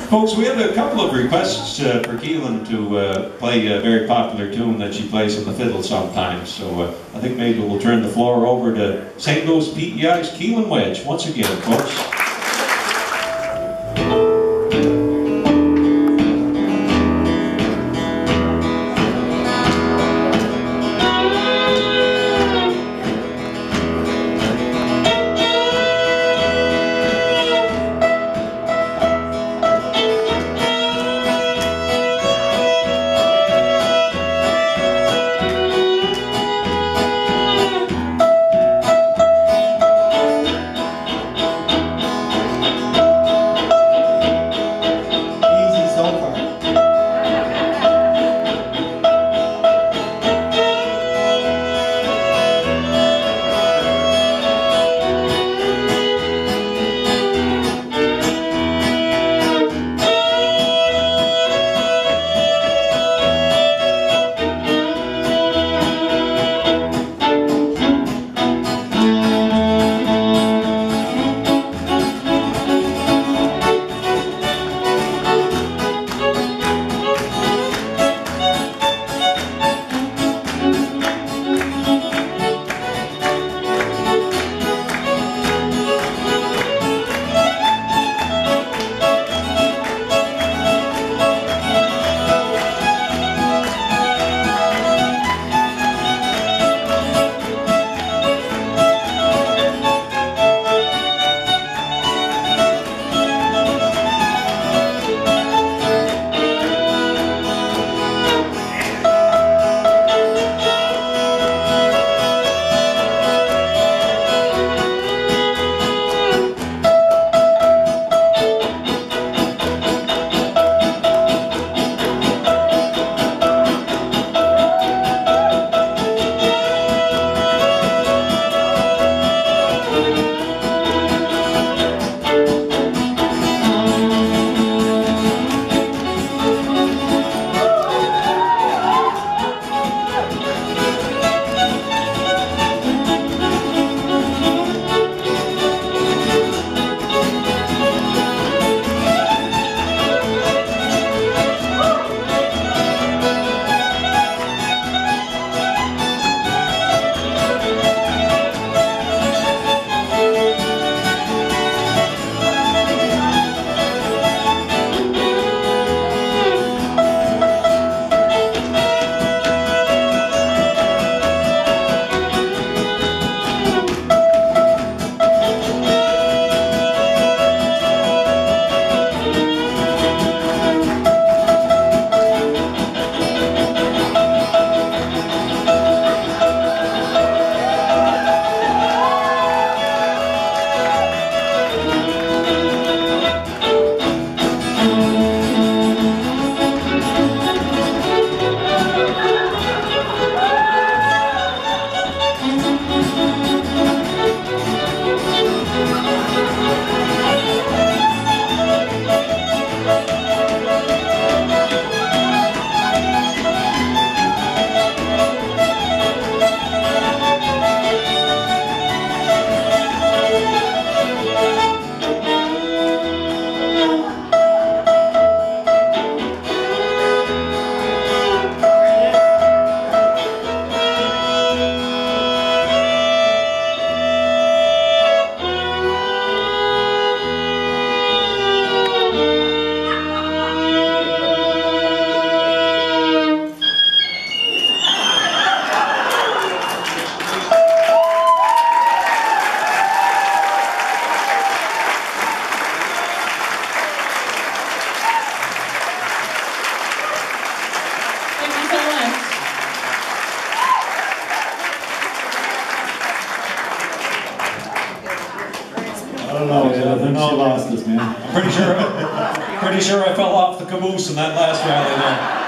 Folks, we have a couple of requests for Keelin to play a very popular tune that she plays on the fiddle sometimes. So I think maybe we'll turn the floor over to St. Louis PEI's Keelin Wedge once again, folks. I don't know, I know I lost this, man. I'm pretty sure I fell off the caboose in that last rally there.